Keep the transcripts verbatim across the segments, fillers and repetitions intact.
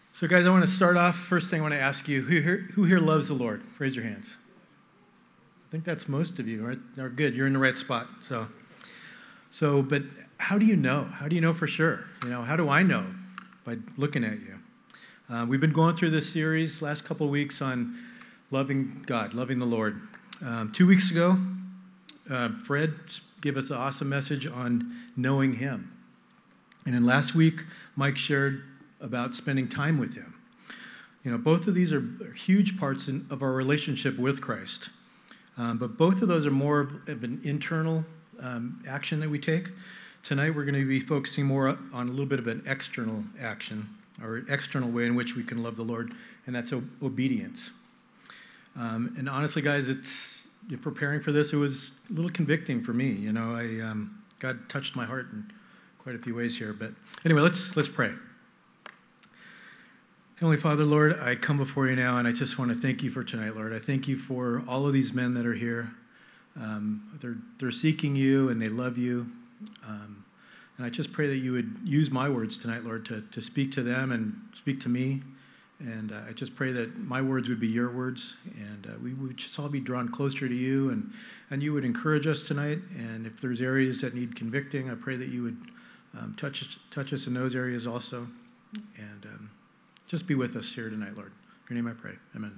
So guys, I want to start off, first thing I want to ask you, who here, who here loves the Lord? Raise your hands. I think that's most of you, right? Are good, you're in the right spot. So, so, but how do you know? How do you know for sure? You know, how do I know? By looking at you. Uh, we've been going through this series last couple of weeks on loving God, loving the Lord. Um, two weeks ago, uh, Fred gave us an awesome message on knowing Him. And then last week, Mike shared about spending time with Him. You know, both of these are huge parts in, of our relationship with Christ. Um, but both of those are more of, of an internal um, action that we take. Tonight, we're going to be focusing more on a little bit of an external action, or an external way in which we can love the Lord, and that's o- obedience. Um, and honestly, guys, it's you're preparing for this. It was a little convicting for me. You know, I um, God touched my heart in quite a few ways here. But anyway, let's let's pray. Heavenly Father, Lord, I come before you now, and I just want to thank you for tonight, Lord. I thank you for all of these men that are here. Um, they're they're seeking you, and they love you. Um, and I just pray that you would use my words tonight, Lord, to, to speak to them and speak to me. And uh, I just pray that my words would be your words, and uh, we would just all be drawn closer to you, and, and you would encourage us tonight. And if there's areas that need convicting, I pray that you would um, touch, us, touch us in those areas also. And um, just be with us here tonight, Lord. In your name I pray. Amen.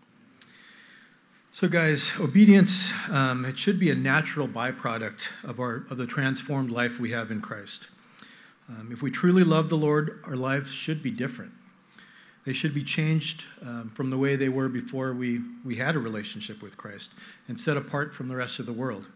So guys, obedience, um, it should be a natural byproduct of our of the transformed life we have in Christ. Um, if we truly love the Lord, our lives should be different. They should be changed um, from the way they were before we, we had a relationship with Christ and set apart from the rest of the world.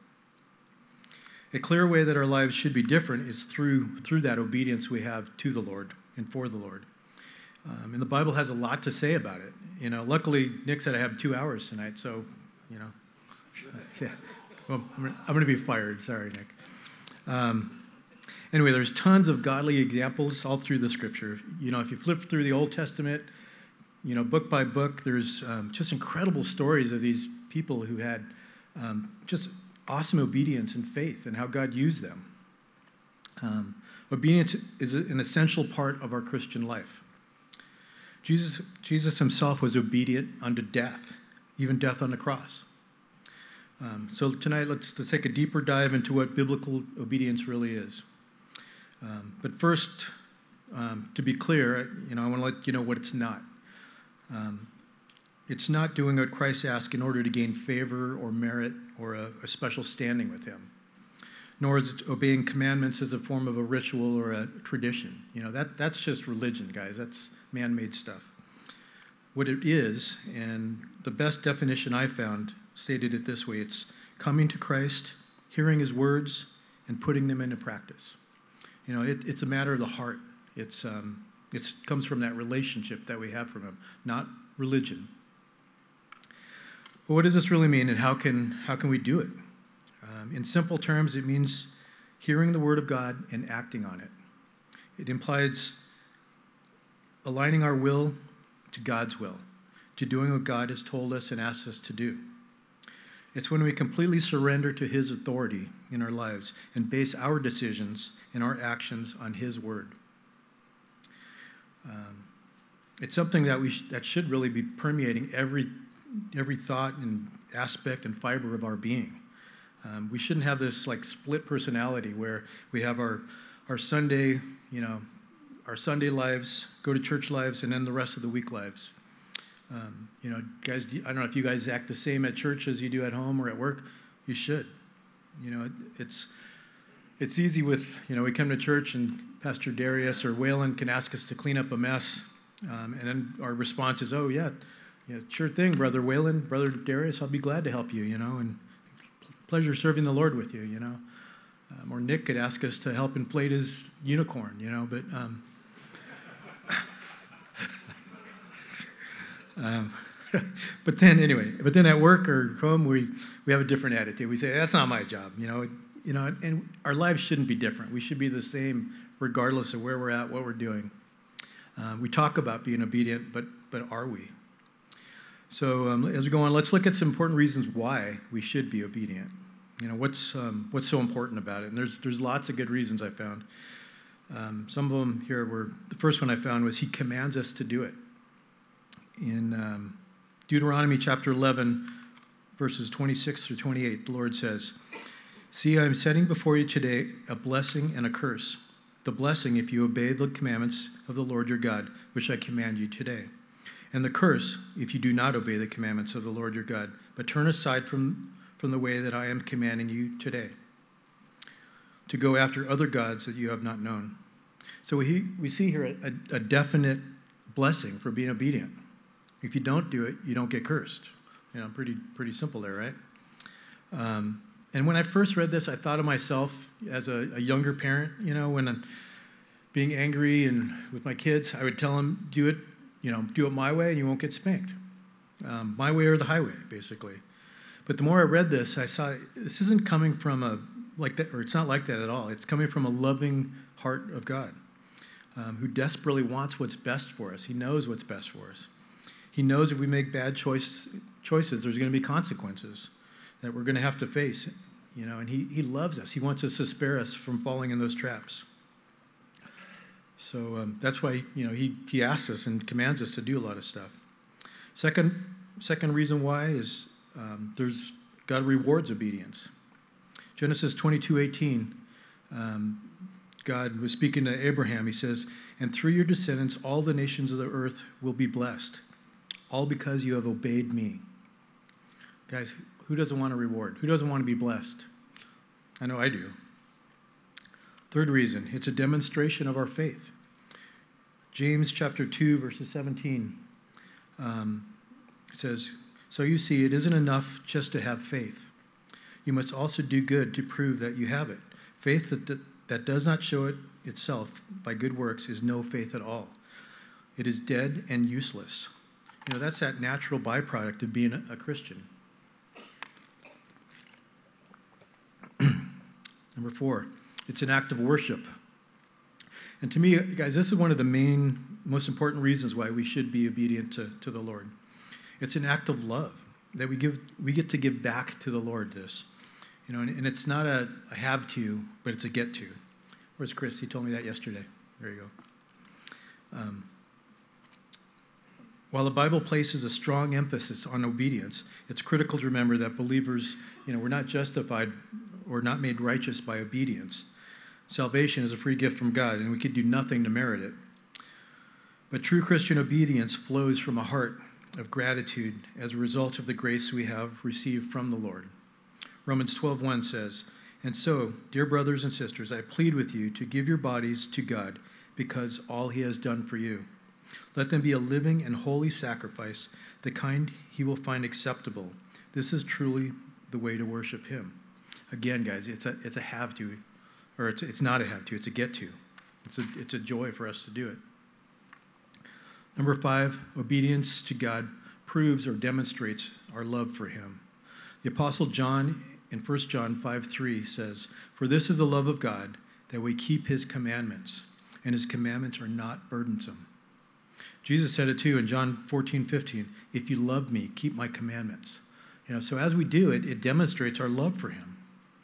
A clear way that our lives should be different is through, through that obedience we have to the Lord and for the Lord. Um, and the Bible has a lot to say about it. You know, luckily, Nick said I have two hours tonight, so, you know, yeah. Well, I'm going to be fired. Sorry, Nick. Um, anyway, there's tons of godly examples all through the Scripture. You know, if you flip through the Old Testament, you know, book by book, there's um, just incredible stories of these people who had um, just awesome obedience and faith and how God used them. Um, obedience is an essential part of our Christian life. Jesus, Jesus himself was obedient unto death, even death on the cross. Um, so tonight, let's, let's take a deeper dive into what biblical obedience really is. Um, but first, um, to be clear, you know, I want to let you know what it's not. Um, it's not doing what Christ asked in order to gain favor or merit or a, a special standing with Him. Nor is it obeying commandments as a form of a ritual or a tradition. You know, that that's just religion, guys. That's man-made stuff. What it is, and the best definition I found stated it this way: it's coming to Christ, hearing His words, and putting them into practice. You know, it, it's a matter of the heart. It's um, it comes from that relationship that we have from Him, not religion. But what does this really mean, and how can how can we do it? Um, in simple terms, it means hearing the Word of God and acting on it. It implies aligning our will to God's will, to doing what God has told us and asked us to do. It's when we completely surrender to His authority in our lives and base our decisions and our actions on His Word. Um, it's something that we sh- that should really be permeating every every thought and aspect and fiber of our being. Um, we shouldn't have this like split personality where we have our our Sunday, you know, our Sunday lives, go to church lives, and then the rest of the week lives. Um, you know, guys, I don't know if you guys act the same at church as you do at home or at work. You should. You know, it, it's it's easy with, you know, we come to church and Pastor Darius or Waylon can ask us to clean up a mess, um, and then our response is, oh, yeah, yeah, sure thing, Brother Waylon, Brother Darius, I'll be glad to help you, you know, and pleasure serving the Lord with you, you know. Um, or Nick could ask us to help inflate his unicorn, you know, but um, um, but then anyway, but then at work or home, we, we have a different attitude. We say, that's not my job, you know, you know, and our lives shouldn't be different. We should be the same regardless of where we're at, what we're doing. Um, we talk about being obedient, but but are we? So um, as we go on, let's look at some important reasons why we should be obedient. You know, what's um, what's so important about it? And there's there's lots of good reasons I found. Um, some of them here were, the first one I found was he commands us to do it. In um, Deuteronomy chapter eleven, verses twenty-six through twenty-eight, the Lord says, "See, I am setting before you today a blessing and a curse. The blessing if you obey the commandments of the Lord your God, which I command you today. And the curse if you do not obey the commandments of the Lord your God, but turn aside from, from the way that I am commanding you today, to go after other gods that you have not known." So we, we see here a, a definite blessing for being obedient. If you don't do it, you don't get cursed. You know, pretty pretty simple there, right? Um, and when I first read this, I thought of myself as a, a younger parent. You know, when I'm being angry and with my kids, I would tell them, "Do it, you know, do it my way, and you won't get spanked. Um, my way or the highway, basically." But the more I read this, I saw this isn't coming from a like that, or it's not like that at all. It's coming from a loving heart of God, um, who desperately wants what's best for us. He knows what's best for us. He knows if we make bad choice, choices, there's going to be consequences that we're going to have to face, you know, and he, he loves us. He wants us to spare us from falling in those traps. So um, that's why, you know, he, he asks us and commands us to do a lot of stuff. Second, second reason why is um, there's God rewards obedience. Genesis twenty-two eighteen, um, God was speaking to Abraham. He says, "And through your descendants, all the nations of the earth will be blessed, all because you have obeyed me." Guys, who doesn't want a reward? Who doesn't want to be blessed? I know I do. Third reason, it's a demonstration of our faith. James chapter two, verses seventeen um, says, "So you see, it isn't enough just to have faith. You must also do good to prove that you have it. Faith that, that, that does not show it itself by good works is no faith at all. It is dead and useless." You know, that's that natural byproduct of being a, a Christian. Number four, it's an act of worship. And to me, guys, this is one of the main, most important reasons why we should be obedient to, to the Lord. It's an act of love that we give. We get to give back to the Lord this. You know, and, and it's not a, a have to, but it's a get to. Where's Chris? He told me that yesterday. There you go. Um, While the Bible places a strong emphasis on obedience, it's critical to remember that believers, you know, we're not justified or not made righteous by obedience. Salvation is a free gift from God, and we could do nothing to merit it. But true Christian obedience flows from a heart of gratitude as a result of the grace we have received from the Lord. Romans twelve one says, "And so, dear brothers and sisters, I plead with you to give your bodies to God because all he has done for you. Let them be a living and holy sacrifice, the kind he will find acceptable. This is truly the way to worship him." Again, guys, it's a it's a have to, or it's it's not a have to, it's a get to. It's a it's a joy for us to do it. Number five, obedience to God proves or demonstrates our love for him. The Apostle John in First John five three says, "For this is the love of God, that we keep his commandments, and his commandments are not burdensome." Jesus said it too in John fourteen fifteen, "If you love me, keep my commandments." You know, so as we do it, it demonstrates our love for him.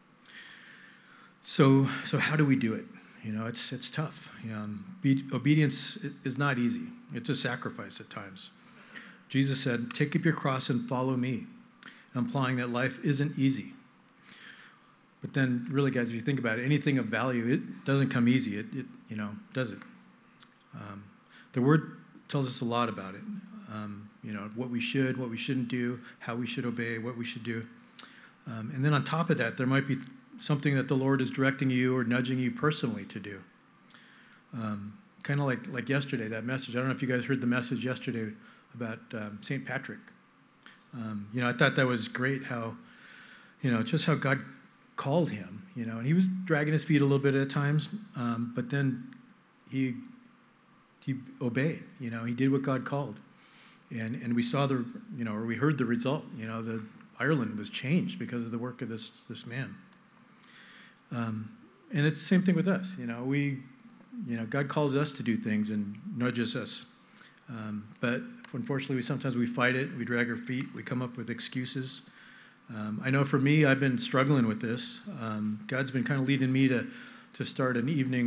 So, so how do we do it? You know, it's it's tough. You know, be, obedience is not easy. It's a sacrifice at times. Jesus said, "Take up your cross and follow me," implying that life isn't easy. But then, really, guys, if you think about it, anything of value, it doesn't come easy. It, it you know, does it? Um, the Word tells us a lot about it. Um, you know, what we should, what we shouldn't do, how we should obey, what we should do. Um, and then on top of that, there might be something that the Lord is directing you or nudging you personally to do. Um, kind of like, like yesterday, that message. I don't know if you guys heard the message yesterday about um, Saint Patrick. Um, you know, I thought that was great how, you know, just how God called him, you know, and he was dragging his feet a little bit at times, um, but then he he obeyed, you know, he did what God called. And and we saw the, you know, or we heard the result, you know, the Ireland was changed because of the work of this this man. Um, and it's the same thing with us, you know, we, you know, God calls us to do things and nudges us. Um, but unfortunately, we sometimes we fight it, we drag our feet, we come up with excuses. Um, I know for me, I've been struggling with this. Um, God's been kind of leading me to, to start an evening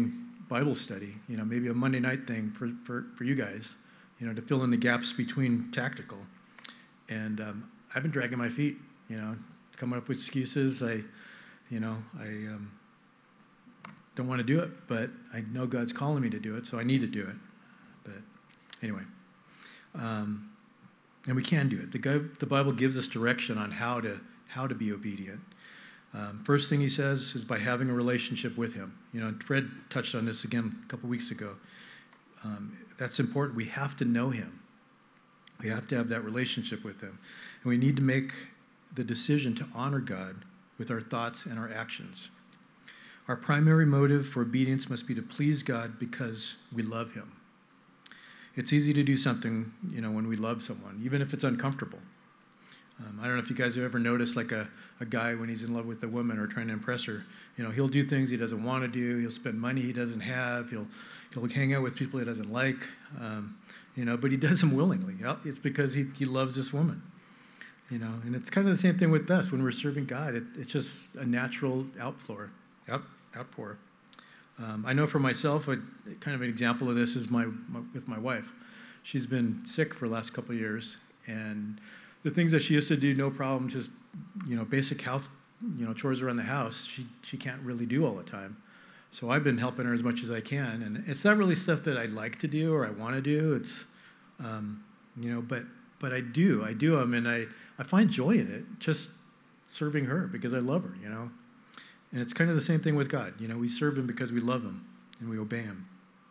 Bible study, you know, maybe a Monday night thing for, for, for you guys, you know, to fill in the gaps between tactical. And um, I've been dragging my feet, you know, coming up with excuses. I, you know, I um, don't want to do it, but I know God's calling me to do it, so I need to do it. But anyway, um, and we can do it. The, guy, the Bible gives us direction on how to how to be obedient. Um, first thing he says is by having a relationship with him. You know, Fred touched on this again a couple weeks ago. Um, that's important. We have to know him. We have to have that relationship with him. And we need to make the decision to honor God with our thoughts and our actions. Our primary motive for obedience must be to please God because we love him. It's easy to do something, you know, when we love someone, even if it's uncomfortable. Um, I don't know if you guys have ever noticed, like a, a guy when he's in love with a woman or trying to impress her, you know, he'll do things he doesn't want to do. He'll spend money he doesn't have. He'll he'll hang out with people he doesn't like, um, you know, but he does them willingly. It's because he, he loves this woman, you know. And it's kind of the same thing with us when we're serving God. It, it's just a natural outflow, out, outpour. Um, I know for myself, a, kind of an example of this is my, my with my wife. She's been sick for the last couple of years, and the things that she used to do, no problem, just, you know, basic house, you know, chores around the house, she she can't really do all the time. So I've been helping her as much as I can, and it's not really stuff that I like to do or I want to do. It's, um, you know, but but I do, I do them, and I, I find joy in it, just serving her because I love her, you know. And it's kind of the same thing with God. You know, we serve him because we love him and we obey him.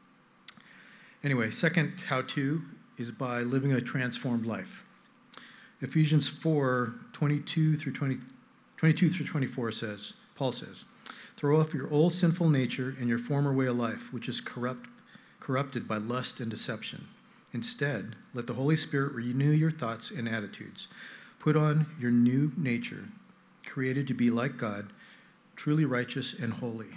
Anyway, second how-to is by living a transformed life. Ephesians four, twenty-two through twenty, twenty-two through twenty-four says, Paul says, throw off your old sinful nature and your former way of life, which is corrupt, corrupted by lust and deception. Instead, let the Holy Spirit renew your thoughts and attitudes. Put on your new nature, created to be like God, truly righteous and holy.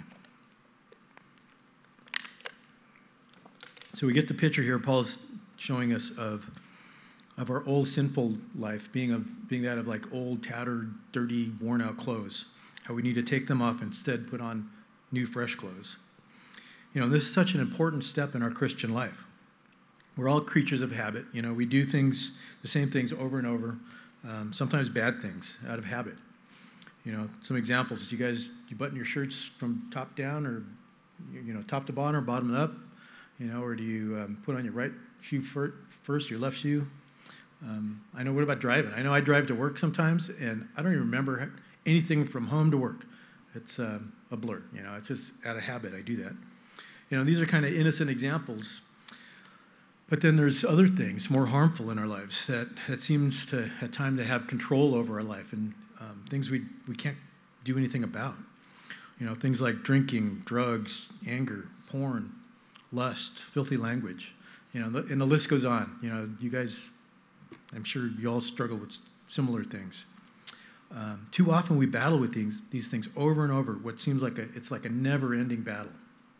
So we get the picture here. Paul's showing us of of our old sinful life being of being that of like old, tattered, dirty, worn out clothes. How we need to take them off and instead put on new, fresh clothes. You know, this is such an important step in our Christian life. We're all creatures of habit. You know, we do things, the same things over and over, um, sometimes bad things out of habit. You know, some examples. Do you guys, you button your shirts from top down or, you know, top to bottom or bottom up? You know, or do you um, put on your right shoe first, your left shoe? Um, I know, what about driving? I know I drive to work sometimes, and I don't even remember anything from home to work. It's um, a blur, you know, it's just out of habit I do that. You know, these are kind of innocent examples, but then there's other things more harmful in our lives that, that seems to, at times, to have control over our life, and um, things we, we can't do anything about. You know, things like drinking, drugs, anger, porn, lust, filthy language, you know, and the list goes on. You know, you guys, I'm sure you all struggle with similar things. Um, too often we battle with these, these things over and over, what seems like a, it's like a never-ending battle.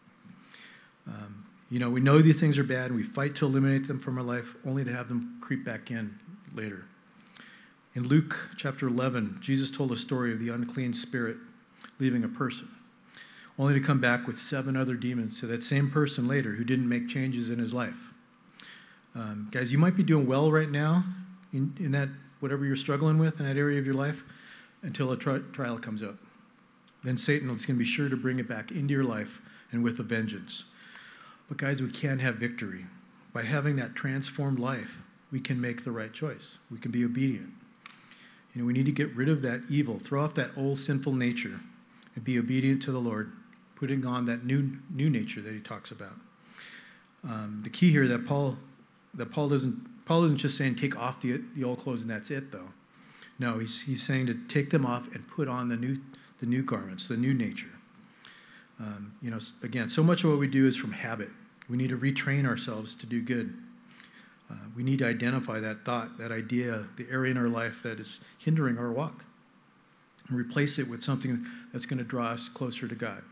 Um, you know, we know these things are bad, and we fight to eliminate them from our life, only to have them creep back in later. In Luke chapter eleven, Jesus told a story of the unclean spirit leaving a person, only to come back with seven other demons to that same person later who didn't make changes in his life. Um, guys, you might be doing well right now in, in that, whatever you're struggling with in that area of your life, until a tri- trial comes up. Then Satan is going to be sure to bring it back into your life and with a vengeance. But guys, we can have victory. By having that transformed life, we can make the right choice. We can be obedient. You know, we need to get rid of that evil, throw off that old sinful nature, and be obedient to the Lord, putting on that new new nature that he talks about. Um, the key here that Paul that Paul doesn't Paul isn't just saying take off the the old clothes and that's it, though. No, he's he's saying to take them off and put on the new the new garments, the new nature. Um, you know, again, so much of what we do is from habit. We need to retrain ourselves to do good. Uh, we need to identify that thought, that idea, the area in our life that is hindering our walk, and replace it with something that's going to draw us closer to God.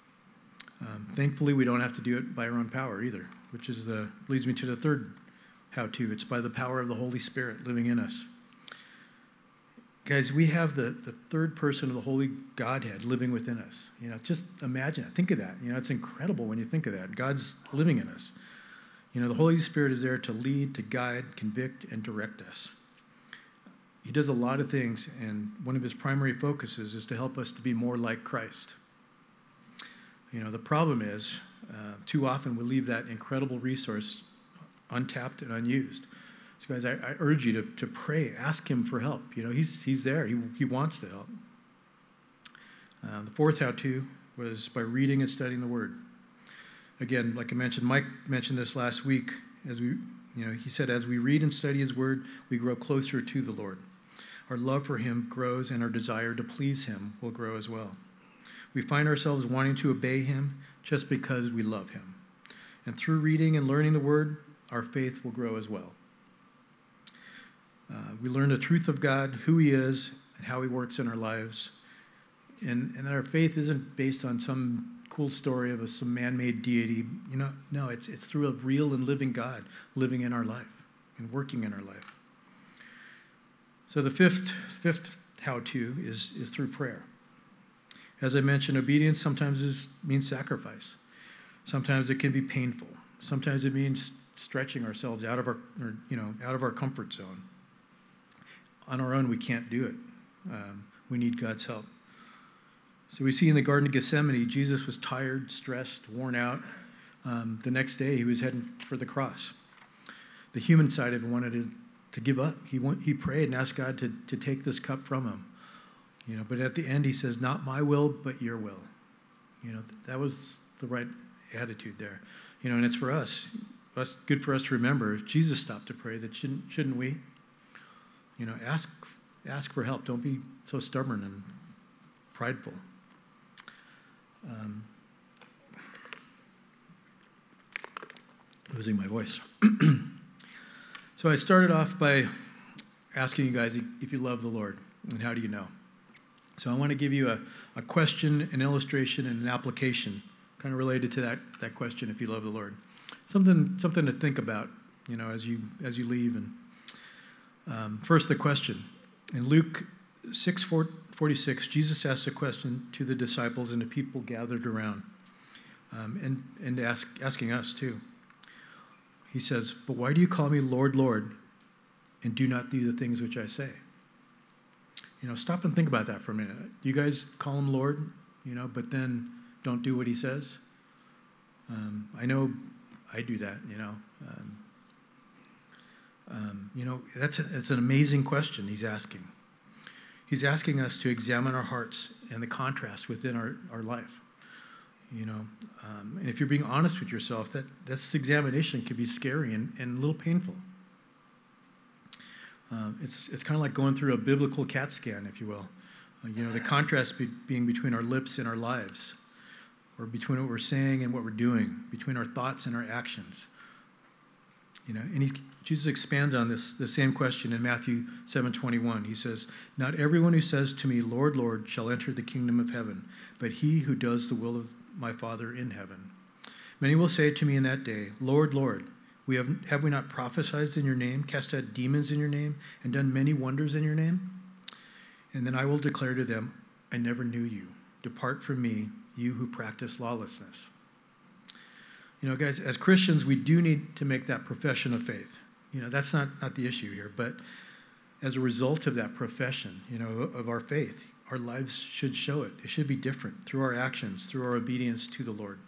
Um, thankfully, we don't have to do it by our own power either, which is the leads me to the third how-to. It's by the power of the Holy Spirit living in us. Guys, we have the, the third person of the Holy Godhead living within us. You know, just imagine it. Think of that. You know, it's incredible when you think of that. God's living in us. You know, the Holy Spirit is there to lead, to guide, convict, and direct us. He does a lot of things, and one of his primary focuses is to help us to be more like Christ. You know, the problem is, uh, too often we leave that incredible resource untapped and unused. So guys, I, I urge you to, to pray, ask him for help. You know, he's he's there. He, he wants to help. Uh, the fourth how-to was by reading and studying the Word. Again, like I mentioned, Mike mentioned this last week. As we, you know, he said, as we read and study his Word, we grow closer to the Lord. Our love for him grows, and our desire to please him will grow as well. We find ourselves wanting to obey him just because we love him. And through reading and learning the Word, our faith will grow as well. Uh, we learn the truth of God, who he is, and how he works in our lives. And, and that our faith isn't based on some cool story of a, some man-made deity. You know, no, it's, it's through a real and living God living in our life and working in our life. So the fifth, fifth how-to is, is through prayer. As I mentioned, obedience sometimes is, means sacrifice. Sometimes it can be painful. Sometimes it means stretching ourselves out of our, or, you know, out of our comfort zone. On our own, we can't do it. Um, we need God's help. So we see in the Garden of Gethsemane, Jesus was tired, stressed, worn out. Um, the next day, he was heading for the cross. The human side of him wanted to, to give up. He went, he prayed and asked God to, to take this cup from him. You know, but at the end, he says, "Not my will, but your will." You know, that was the right attitude there. You know, and it's for us. It's good for us to remember. If Jesus stopped to pray, that shouldn't shouldn't we? You know, ask ask for help. Don't be so stubborn and prideful. Um, losing my voice. So I started off by asking you guys if you love the Lord, and how do you know? So I want to give you a, a question, an illustration, and an application, kind of related to that, that question, if you love the Lord. Something something to think about, you know, as you as you leave. And um, first, the question. In Luke six forty-six, Jesus asked a question to the disciples and the people gathered around, um, and and ask, asking us too. He says, "But why do you call me Lord, Lord, and do not do the things which I say?" You know, stop and think about that for a minute. You guys call him Lord, you know, but then don't do what he says. Um, I know I do that, you know. Um, um, you know, that's a, that's an amazing question he's asking. He's asking us to examine our hearts and the contrast within our, our life. You know, um, and if you're being honest with yourself, that this examination can be scary and, and a little painful. Um, it's it's kind of like going through a biblical CAT scan, if you will. Uh, you know, the contrast be, being between our lips and our lives, or between what we're saying and what we're doing, between our thoughts and our actions. You know, and he, Jesus expands on this the same question in Matthew seven twenty-one. He says, "Not everyone who says to me, 'Lord, Lord,' shall enter the kingdom of heaven, but he who does the will of my Father in heaven. Many will say to me in that day, 'Lord, Lord, we have, have we not prophesied in your name, cast out demons in your name, and done many wonders in your name?' And then I will declare to them, 'I never knew you. Depart from me, you who practice lawlessness.'" You know, guys, as Christians, we do need to make that profession of faith. You know, that's not, not the issue here, but as a result of that profession, you know, of our faith, our lives should show it. It should be different through our actions, through our obedience to the Lord.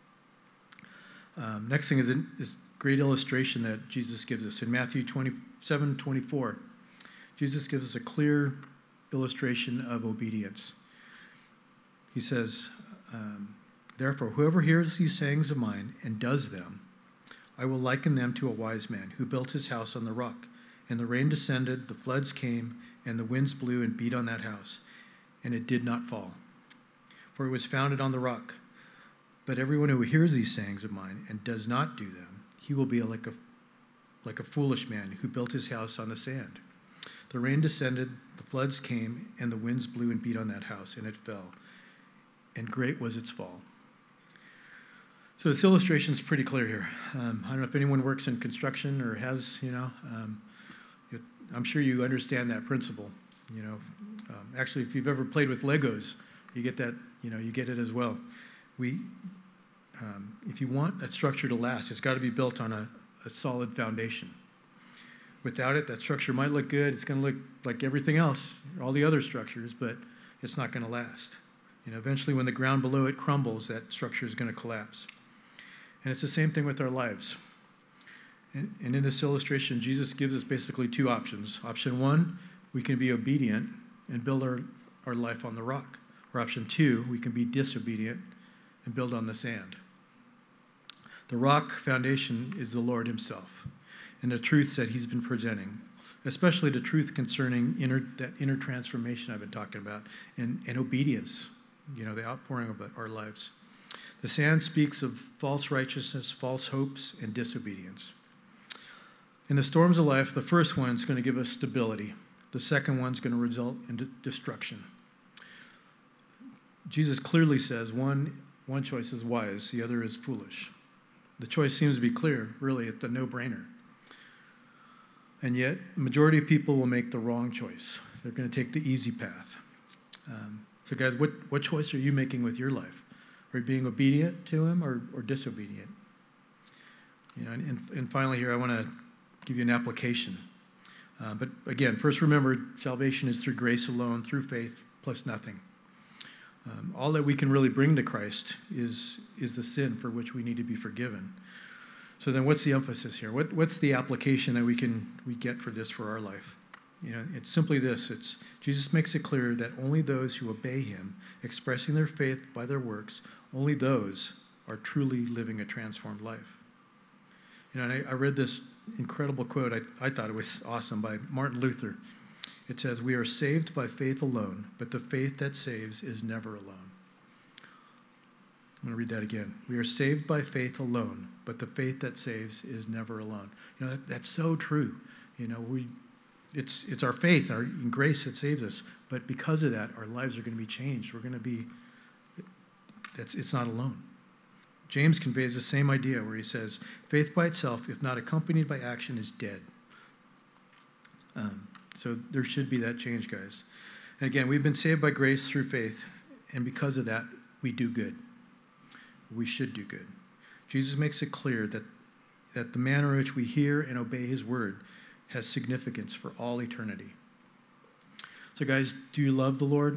Um, next thing is this great illustration that Jesus gives us in Matthew twenty-seven twenty-four. Jesus gives us a clear illustration of obedience. He says, um, "Therefore, whoever hears these sayings of mine and does them, I will liken them to a wise man who built his house on the rock. And the rain descended, the floods came, and the winds blew and beat on that house. And it did not fall, for it was founded on the rock. But everyone who hears these sayings of mine and does not do them, he will be like a, like a foolish man who built his house on the sand. The rain descended, the floods came, and the winds blew and beat on that house, and it fell. And great was its fall." So this illustration is pretty clear here. Um, I don't know if anyone works in construction or has, you know, um, I'm sure you understand that principle. You know, um, actually, if you've ever played with Legos, you get that, you know, you get it as well. We, um, if you want that structure to last, it's got to be built on a, a solid foundation. Without it, that structure might look good. It's going to look like everything else, all the other structures, but it's not going to last. You know, eventually, when the ground below it crumbles, that structure is going to collapse. And it's the same thing with our lives. And, and in this illustration, Jesus gives us basically two options. Option one, we can be obedient and build our, our life on the rock. Or option two, we can be disobedient and build on the sand. The rock foundation is the Lord himself and the truths that he's been presenting, especially the truth concerning inner, that inner transformation I've been talking about, and, and obedience, you know, the outpouring of our lives. The sand speaks of false righteousness, false hopes, and disobedience. In the storms of life, the first one's going to give us stability. The second one's going to result in de- destruction. Jesus clearly says one, one choice is wise, the other is foolish. The choice seems to be clear, really, it's a no-brainer. And yet, the majority of people will make the wrong choice. They're going to take the easy path. Um, so guys, what, what choice are you making with your life? Are you being obedient to him or, or disobedient? You know, and, and finally here, I want to give you an application. Uh, but again, first remember, salvation is through grace alone, through faith, plus nothing. Um, all that we can really bring to Christ is, is the sin for which we need to be forgiven. So then what's the emphasis here? What, what's the application that we can we get for this for our life? You know, it's simply this. It's Jesus makes it clear that only those who obey him, expressing their faith by their works, only those are truly living a transformed life. You know, and I, I read this incredible quote. I, I thought it was awesome by Martin Luther. It says, "We are saved by faith alone, but the faith that saves is never alone." I'm going to read that again. "We are saved by faith alone, but the faith that saves is never alone." You know, that, that's so true. You know, we, it's it's our faith, our grace that saves us. But because of that, our lives are going to be changed. We're going to be, that's, it's not alone. James conveys the same idea where he says, faith by itself, if not accompanied by action, is dead. Um, so there should be that change, guys. And again, we've been saved by grace through faith, and because of that, we do good. We should do good. Jesus makes it clear that, that the manner in which we hear and obey his word has significance for all eternity. So guys, do you love the Lord?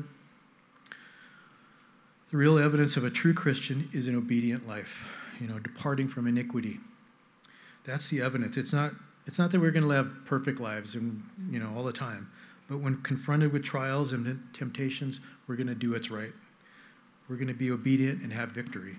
The real evidence of a true Christian is an obedient life, you know, departing from iniquity. That's the evidence. It's not, it's not that we're going to live perfect lives and, you know, all the time, but when confronted with trials and temptations, we're going to do what's right. We're going to be obedient and have victory.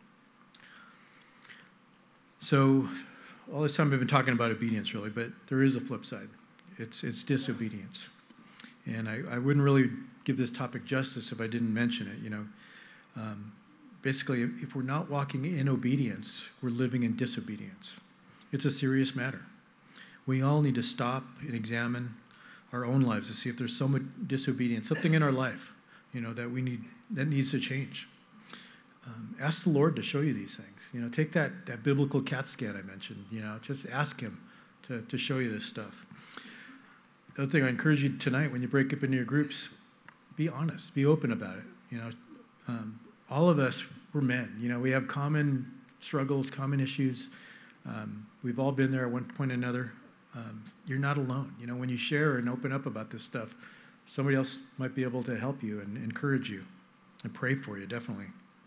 So all this time I've been talking about obedience, really, but there is a flip side. It's it's disobedience. And I, I wouldn't really give this topic justice if I didn't mention it, you know. Um, basically, if, if we're not walking in obedience, we're living in disobedience. It's a serious matter. We all need to stop and examine our own lives to see if there's some disobedience, something in our life, you know, that we need, that needs to change. Um, ask the Lord to show you these things. You know, take that, that biblical CAT scan I mentioned, you know, just ask him to, to show you this stuff. The other thing I encourage you tonight, when you break up into your groups, be honest, be open about it. You know, um, all of us, we're men. You know, we have common struggles, common issues. Um, we've all been there at one point or another. Um, you're not alone. You know, when you share and open up about this stuff, somebody else might be able to help you and encourage you and pray for you, definitely.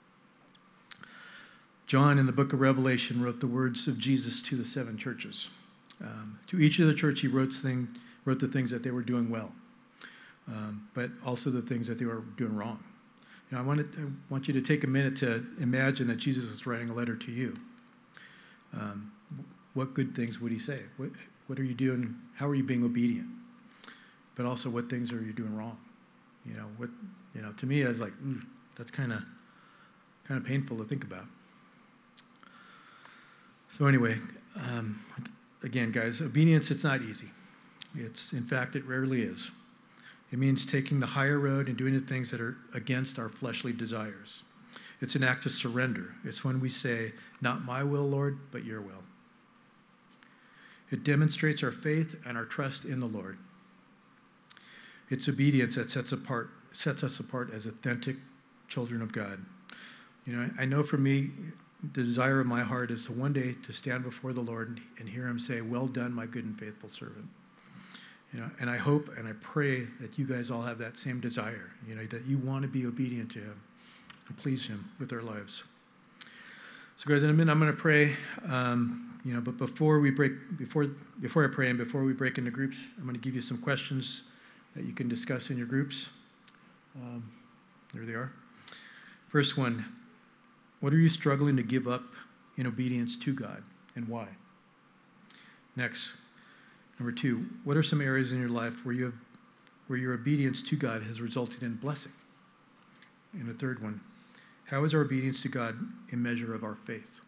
John, in the book of Revelation, wrote the words of Jesus to the seven churches. Um, to each of the church, he wrote, thing, wrote the things that they were doing well, um, but also the things that they were doing wrong. You know, I, wanted, I want you to take a minute to imagine that Jesus was writing a letter to you. Um, what good things would he say? What, what are you doing? How are you being obedient? But also, what things are you doing wrong? You know, what, you know, to me, I was like, ooh, that's kind of kind of painful to think about. So anyway, um, again, guys, obedience, it's not easy. It's, in fact, it rarely is. It means taking the higher road and doing the things that are against our fleshly desires. It's an act of surrender. It's when we say, not my will, Lord, but your will. It demonstrates our faith and our trust in the Lord. It's obedience that sets apart, sets us apart as authentic children of God. You know, I know for me, the desire of my heart is to one day to stand before the Lord and hear him say, "Well done, my good and faithful servant." You know, and I hope and I pray that you guys all have that same desire, you know, that you want to be obedient to him and please him with our lives. So guys, in a minute I'm going to pray, um, you know, but before we break, before before I pray and before we break into groups, I'm going to give you some questions that you can discuss in your groups. Um, there they are. First one, what are you struggling to give up in obedience to God and why? Next, number two, what are some areas in your life where you have, where your obedience to God has resulted in blessing? And the third one, how is our obedience to God a measure of our faith?